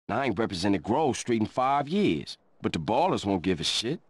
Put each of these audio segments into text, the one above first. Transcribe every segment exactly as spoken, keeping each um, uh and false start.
I ain't represented Grove Street in five years, but the Ballers won't give a shit.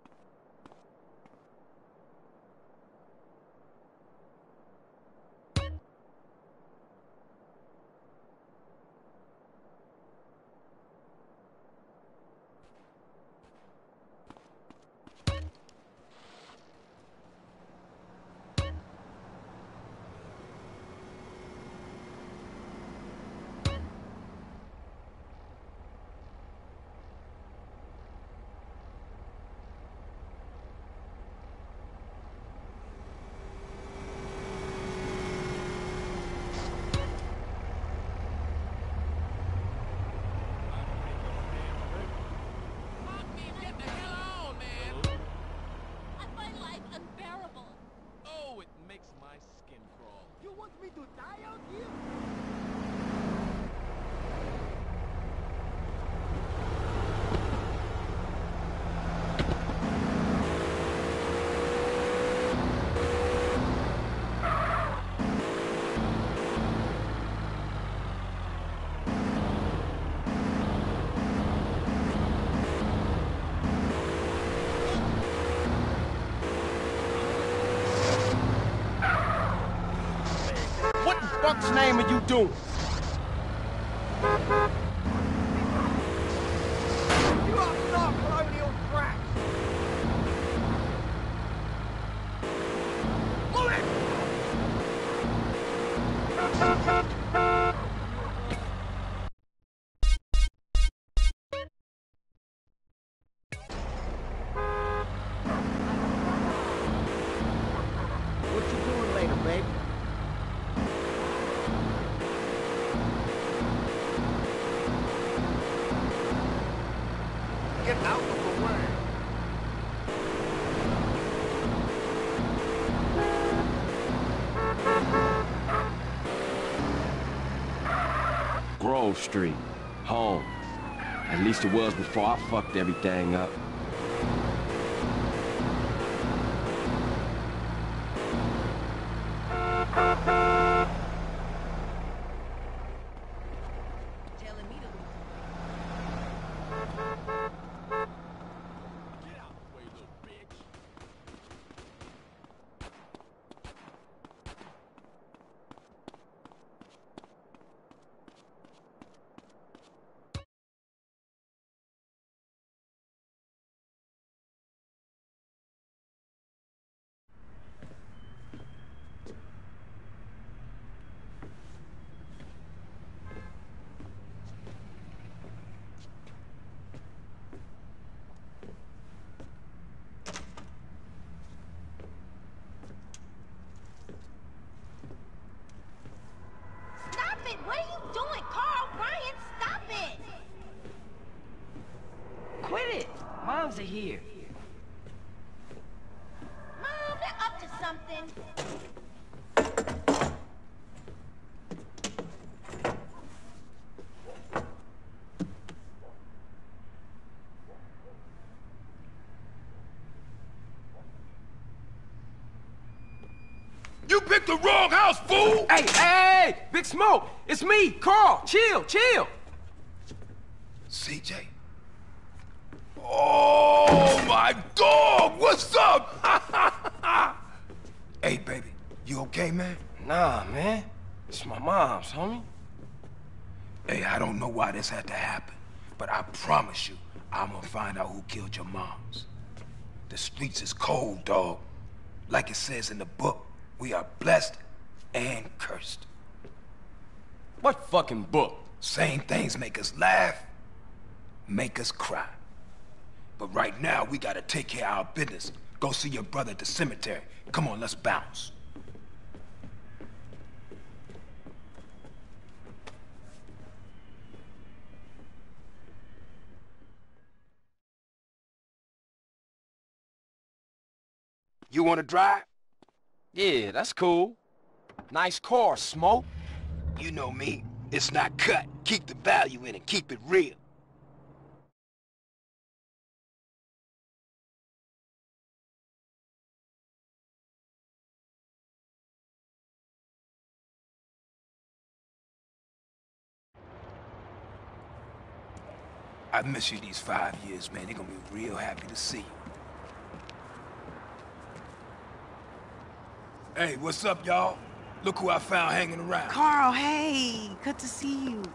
What the fuck's name are you doing? You are not colonial brat! Move it! What you doing later, baby? Get out of the way! Grove Street. Home. At least it was before I fucked everything up. What are you doing, Carl? Ryan, stop it! Quit it! Moms are here. Mom, they're up to something. You picked the wrong house, fool! Hey, hey, hey! Big Smoke! It's me, Carl! Chill, chill! C J? Oh, my dog! What's up? Hey, baby, you okay, man? Nah, man. It's my mom's, homie. Hey, I don't know why this had to happen, but I promise you, I'm gonna find out who killed your moms. The streets is cold, dog. Like it says in the book, we are blessed and cursed. What fucking book? Same things make us laugh, make us cry. But right now, we gotta take care of our business. Go see your brother at the cemetery. Come on, let's bounce. You wanna drive? Yeah, that's cool. Nice car, Smoke. You know me. It's not cut. Keep the value in it. Keep it real. I miss you these five years, man. They're gonna be real happy to see you. Hey, what's up, y'all? Look who I found hanging around. Carl, hey, good to see you.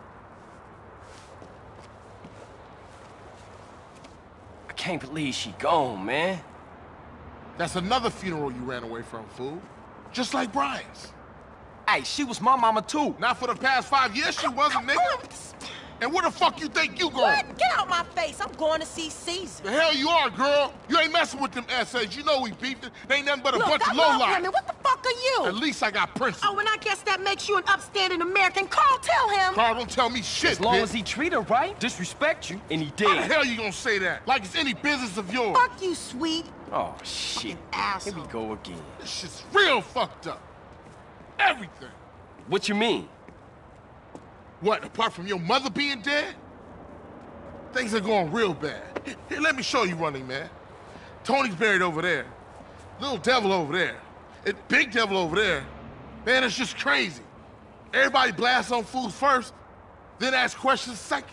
I can't believe she gone, man. That's another funeral you ran away from, fool. Just like Brian's. Hey, she was my mama too. Not for the past five years, she wasn't, nigga. And where the fuck you think you going? What? Get out my face. I'm going to see Caesar. The hell you are, girl. You ain't messing with them S As. You know we beefing. They ain't nothing but a Look, bunch I of love lowlife. women. What the fuck are you? At least I got principles. Oh, and I guess that makes you an upstanding American. Carl, tell him. Carl, don't tell me shit, As long bitch. as he treat her right, disrespect you, and he How did. the hell you gonna say that? Like it's any business of yours. Fuck you, sweet. Oh, shit. Here Asshole. we go again. This shit's real fucked up. Everything. What you mean? What, apart from your mother being dead? Things are going real bad. Here, here, let me show you, Running Man. Tony's buried over there. Little Devil over there. And Big Devil over there. Man, it's just crazy. Everybody blasts on fools first, then ask questions second.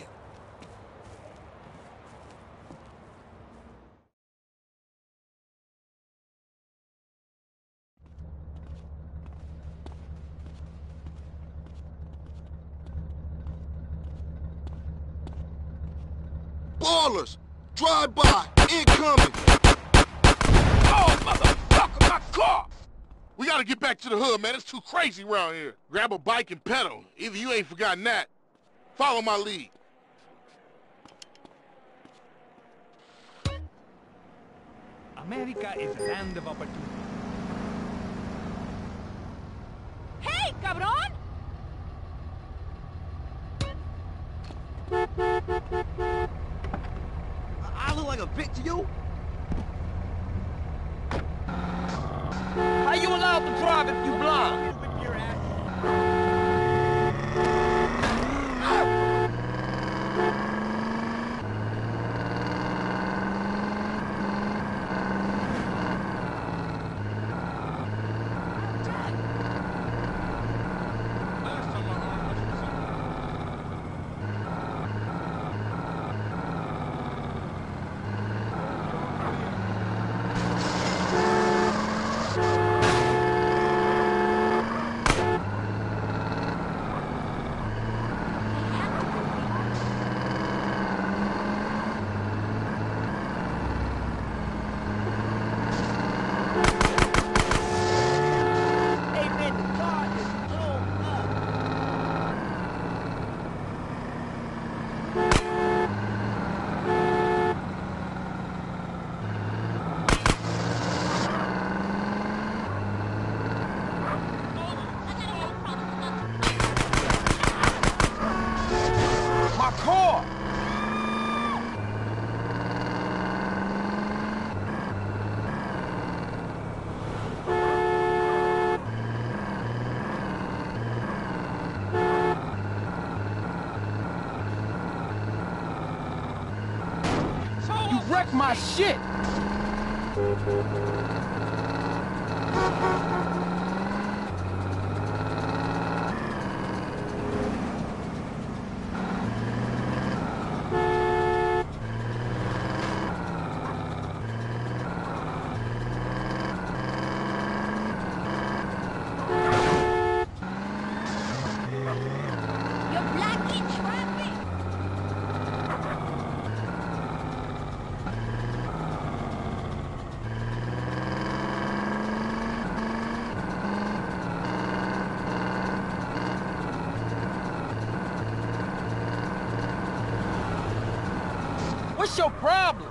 Ballers! Drive by! Incoming! Oh, motherfucker, my car! We gotta get back to the hood, man. It's too crazy around here. Grab a bike and pedal. Either you ain't forgotten that. Follow my lead. America is a land of opportunity. Hey, cabrón! I look like a bitch to you? How you allowed to drive if you blind? My car! You wrecked my shit! You're blocking traffic! What's your problem?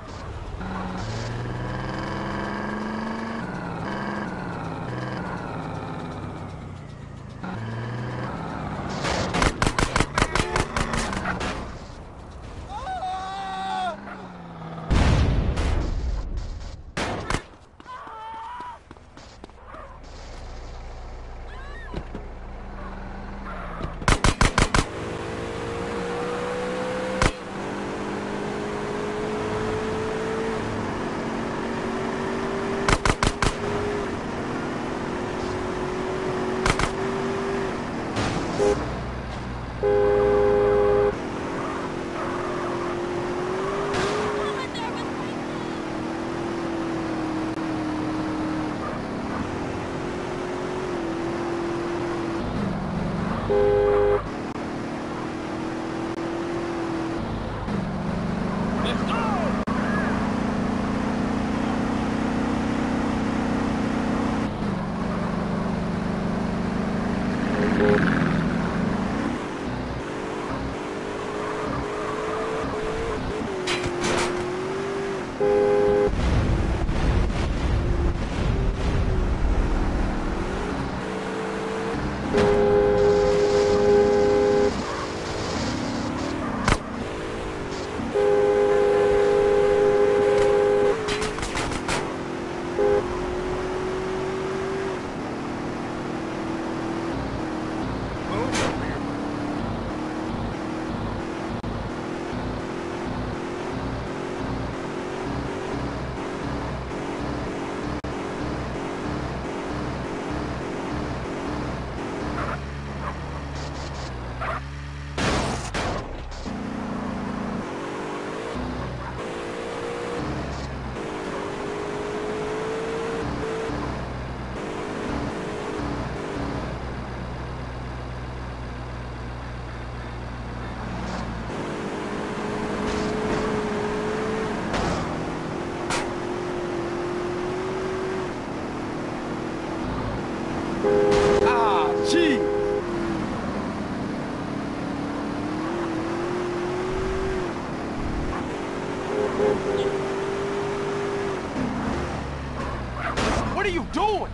What are you doing?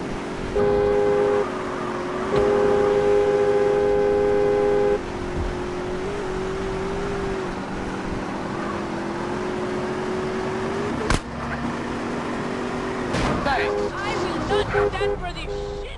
Thanks. I will not stand for this shit!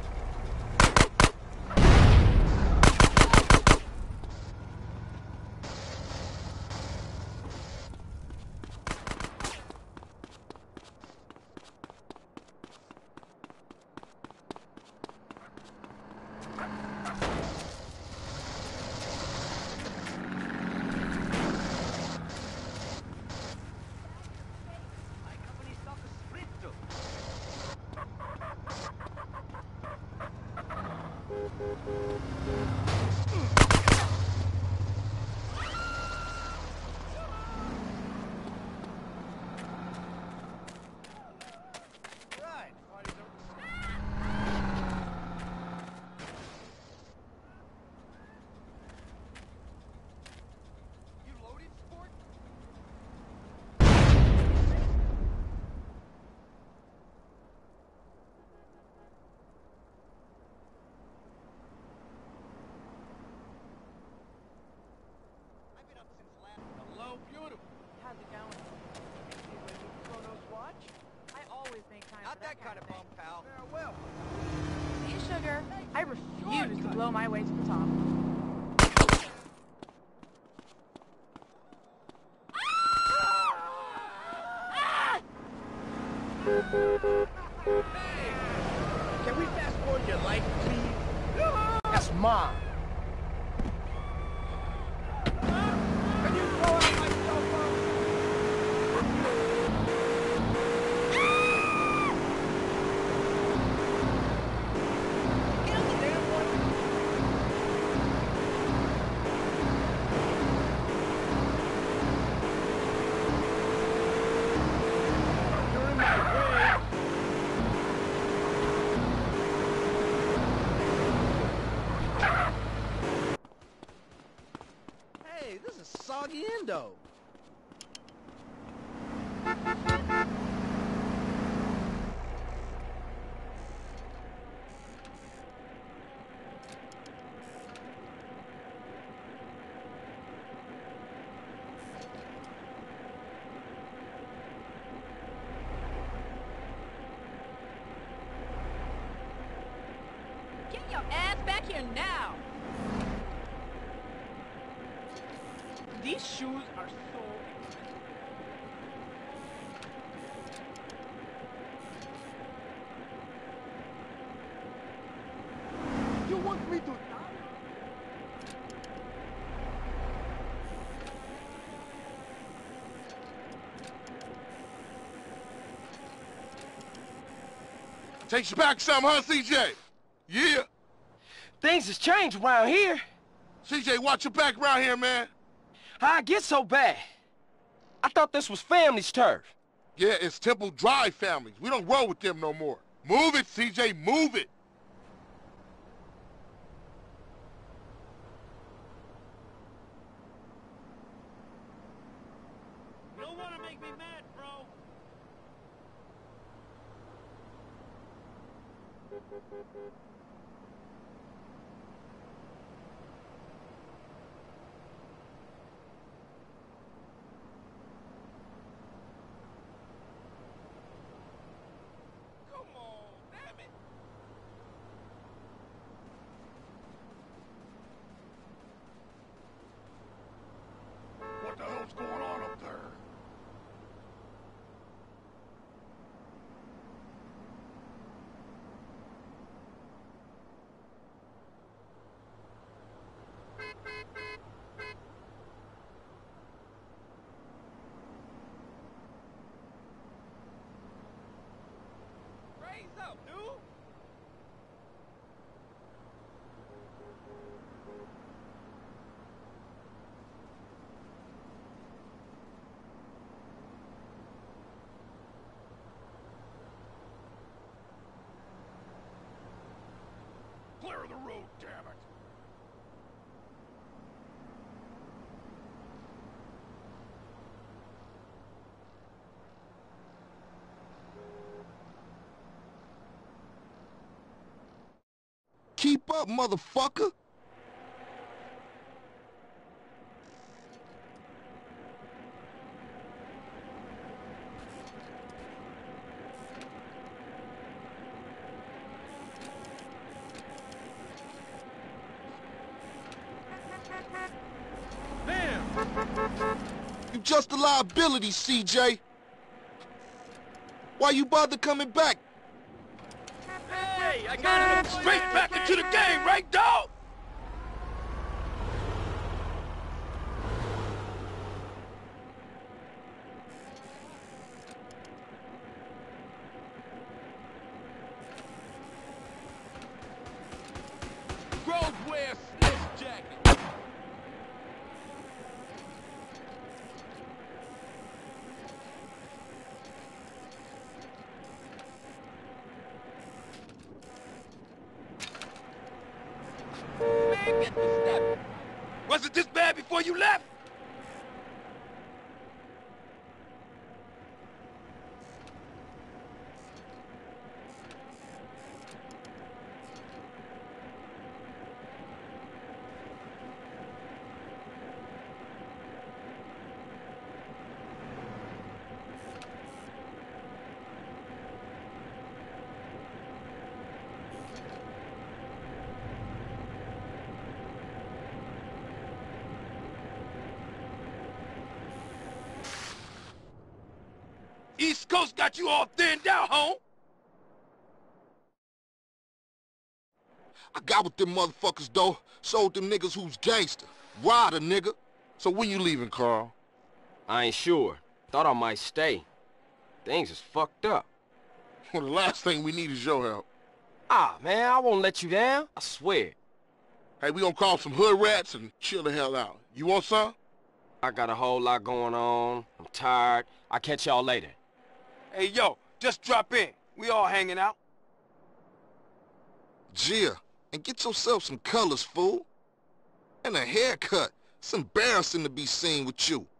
Hello, beautiful. How's it going? Chronos watch? I always make time Not for that, that kind of thing. bum, pal. Farewell. See, sugar, I refuse to blow my way to the top. Can we fast forward your life, please? That's mine. Can you throw out my cell phone? Get on the damn one. You're in my way. Hey, this is soggy Indo. Get your ass back here now! These shoes are so expensive. You want me to die? Takes you back some, huh, C J? Yeah. Things has changed around here. C J, watch your back around here, man. How'd I get so bad? I thought this was family's turf. Yeah, it's Temple Drive families. We don't roll with them no more. Move it, C J, move it. You don't want to make me mad, bro. Come on, damn it. What the hell's going on up there? Step up, motherfucker. You just a liability, C J. Why you bother coming back? Hey, I got it straight back into the game, right, dog? Groves wear snitch jacket. Man, get the step. Was it this bad before you left? East Coast got you all thinned out, home. I got with them motherfuckers, though. Sold them niggas who's gangster. Rider, nigga. So when you leaving, Carl? I ain't sure. Thought I might stay. Things is fucked up. Well, the last thing we need is your help. Ah, man, I won't let you down. I swear. Hey, we gonna call some hood rats and chill the hell out. You want some? I got a whole lot going on. I'm tired. I'll catch y'all later. Hey, yo, just drop in. We all hanging out. Gia, and get yourself some colors, fool. And a haircut. It's embarrassing to be seen with you.